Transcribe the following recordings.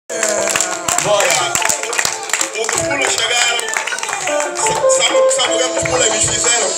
Bora! Os pulos chegaram. Sabe o que os pulos me fizeram?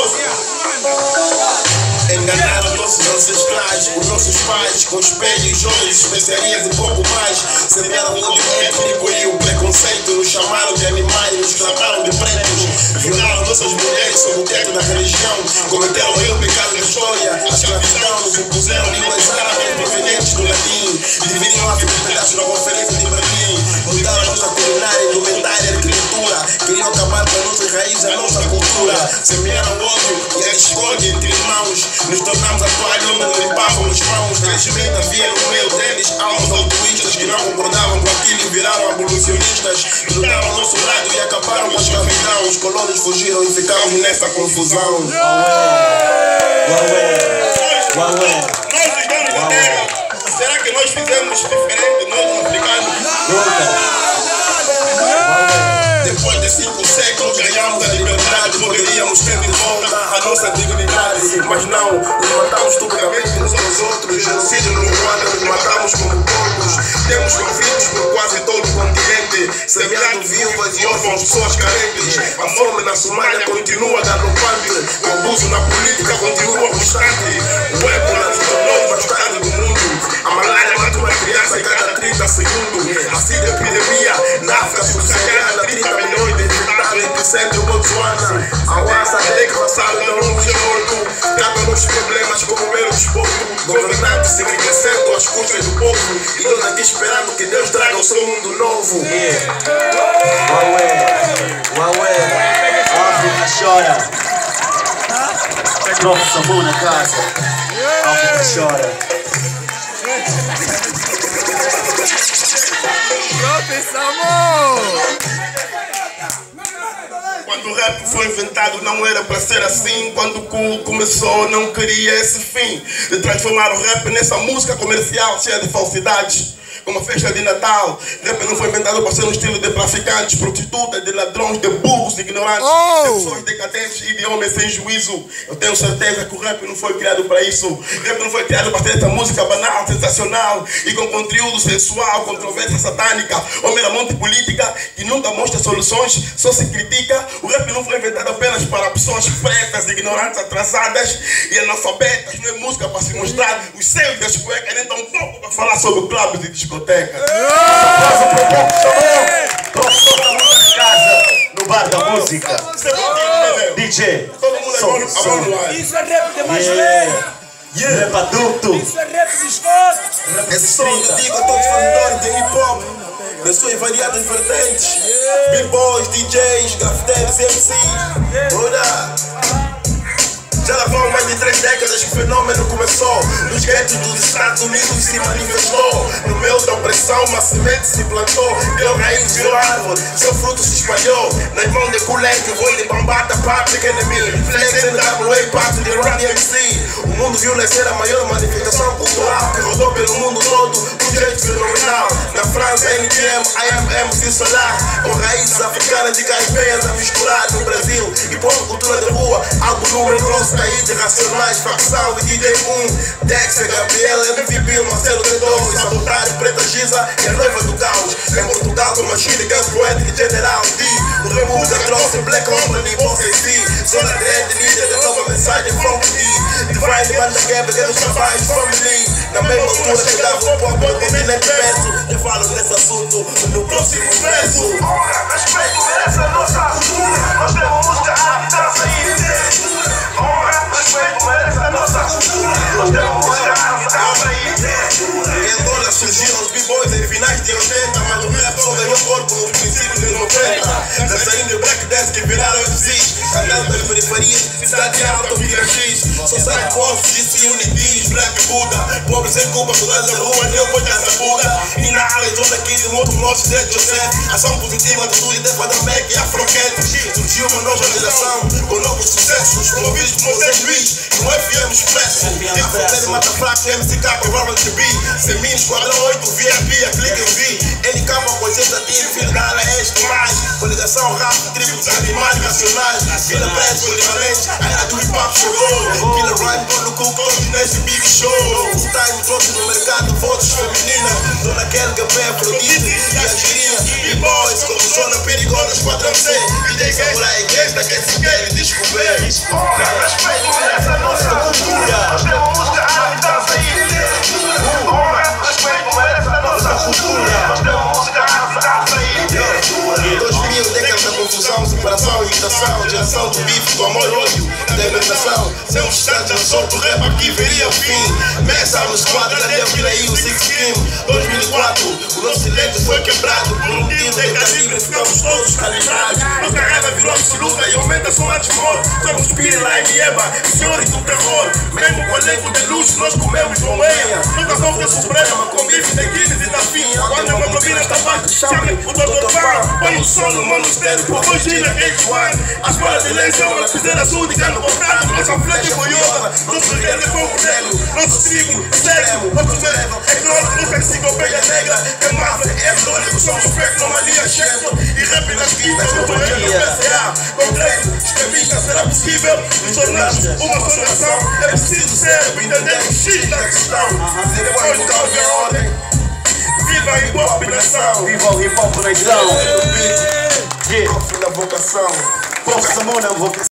Enganaram nossos ancestrais, os nossos pais, com espelhos, joias, especiarias e pouco mais. Semearam o ódio étnico e o preconceito. Nos chamaram de animais, nos trataram de pretos. Violaram nossas mulheres sob o teto da religião. Cometeram o maior pecado da história, a escravidão. Nos impuseram línguas árabes provenientes do latim. Dividiram a África em pedaços na conferência de Berlim. Mudaram a nossa culinária, indumentária, arquitetura. Queriam acabar com a nossa raiz, a nossa cultura. Semearam o ódio e a discórdia entre irmãos. Nos tornamos a toalha onde nos limpávamos mãos. Felizmente havia no meio deles almas altruístas que não concordavam com aquilo e viraram abolicionistas. Lutaram ao nosso lado e acabaram com a escravidão. Os colonos fugiram e ficamos nessa confusão. Nós, os donos da terra, será que nós fizemos diferente, nós os africanos? Depois de 5 séculos ganhamos a liberdade. Poderíamos ter de volta a nossa dignidade. Mas não, nos matamos estupidamente uns aos outros. Genocídio no Ruanda, nos matamos como porcos. Temos conflitos por quase todo o continente, semeando viúvas e órfãos, pessoas carentes. A fome na Somália continua galopante. O abuso na política continua constante. O ébola se tornou devastado do mundo. A malária mata uma criança em cada 30 segundos. A sida epidemia na África subsaariana, 30 milhões de infectados entre centro e Botsuana. A Wassa é que passaram não longe morto. Tratam os problemas como mero desporto. Governantes se enriquecendo às custas do povo. E nós aqui esperando que Deus traga o seu mundo novo. Uaué, África chora. Troca essa mão na casa. África chora. Quando o rap foi inventado não era para ser assim. Quando o cool começou não queria esse fim de transformar o rap nessa música comercial cheia de falsidades, como a festa de Natal. Rap não foi inventado para ser um estilo de traficantes, prostitutas, de ladrões, de burros, de ignorantes, de pessoas decadentes e de homens sem juízo. Eu tenho certeza que o rap não foi criado para isso. O rap não foi criado para ter essa música banal, sensacional e com conteúdo sensual, controvérsia satânica ou meramente política que nunca mostra soluções, só se critica. O rap não foi inventado apenas para pessoas pretas, ignorantes, atrasadas e analfabetas. Não é música para se mostrar os seios das cuecas, nem tão pouco para falar sobre clubes e discotecas. Professor da música de casa, no bar da música. DJ. Isso é rap de machoeiro. Rap adulto. Isso é rap de escola. Esse som eu digo a todos os fãs de hip hop, das suas variadas vertentes, b-boys, DJs, grafiteiros, MCs. Ora! Já lá vão mais de 3 décadas que o fenômeno começou. Nos guetos dos Estados Unidos se manifestou. No meio da opressão uma semente se plantou. Deu raiz, virou árvore, seu fruto se espalhou. Nas mãos de colete, voo de bambata, Public Enemy, Flex, NWA, parte de Run DMC. O mundo viu nascer a maior manifestação cultural que rodou pelo mundo todo, um jeito fenomenal. Na França, NTM, IMM, MC Solar, com raízes africanas e caribenhas a misturar. No Brasil, e por cultura de rua, algo numeroso. Caí de Racionais, Facção e DJ 1, Dexter, Gabriela, MVP, Marcelo D2, Sabotário, Preta Giza e a noiva do caos. Em Portugal com Machine Guns, Poetic, General D, o Remo da Troça, Black Company, Bossa em si, Zona Dread, líder da nova mensagem, Funk D, Divine, Banda Quebra, Deus Chavais, Family. Na mesma altura que dava um pouco do continente verso. Eu falo nesse assunto no próximo verso. Respeito merece a nossa cultura. Nós temos música, arte, dança e literatura. Respeito merece a nossa cultura. Nós temos música, arte, dança e literatura. Em Angola surgiram os b-boys em finais de 80, mas o rap só ganhou corpo nos princípios de 90. Dançarinos de break dance que viraram MCs, cantando pelas periferias, cidade alta, vira X. Só sai postos, disse Unitis, Black Buda. Pobre sem culpa, todas as ruas, deu pois dessa Buda. E na ala, zona 15, muito nosso de Joseph. Ação positiva do Turi, Depa da Mac e Afrocat. Surgiu uma nova geração, com novos sucessos, promovidos por Moisés Luiz, no FM Expresso. Afrocat, Mata Fraco, MCK, Robert TB. Semini, Esquadrão 8, VIP, a Clique em V. Ele calma com a gente, filho da ala, este mais. Geração rap, tribos animais nacionais. Vila Preto, polivalente, a era do hip hop chegou. Killer Rhyme, Paulo Cook, todos nesse big show. Full time, todos no mercado, votos femininas. Dona Kelga, Pé, Afrodite e Angelina. B-boys, como zona perigosa, esquadrão C. DJ Samurai, Gangsta, que se quer descobrir. Respeito merece a nossa cultura. Nós temos música, arte, dança e ideia. Honra, respeito merece a nossa cultura. Nós temos música, arte, dança e ideia. 2000, décadas da confusão, separação, irritação. Geração do bife, do amor, ódio, da inventação. Sem os estados, eu solto rap, aqui veria o fim. Messa nos quadros, Daniel Kilaí, o Six Kim. 2004, o nosso silêncio foi quebrado por um tiro de calibre, ficamos todos calibrados. Nossa raiva virou absoluta e aumenta só a desmor. Somos Pirila e Mieba, senhores do terror. Mesmo com elenco de luxo, nós comemos moeia. Nunca sou que suprema, com bife de Guinness e da fim. Quando a hemoglobina está baixa, chame o Dr. Pan. Põe o som no monastério, por hoje na H1. As escola de lei são uma piseira súdica no bocado. Nossa flete foi yoga, nosso rei foi o modelo. Nosso tribo, sexo, nosso verbo. É grosso, nossa enciclopédia negra. É massa, é sólido, somos feitos numa linha cheia. E rap nas quintas, no banheiro do PCA. Complexo, extremista, será possível nos tornarmos uma só nação? É preciso ser, entender o X da questão. Depois de salve a ordem. Viva a hip hop nação! Viva o hip hop nação! Cofre da vocação. Força, mão na vocação.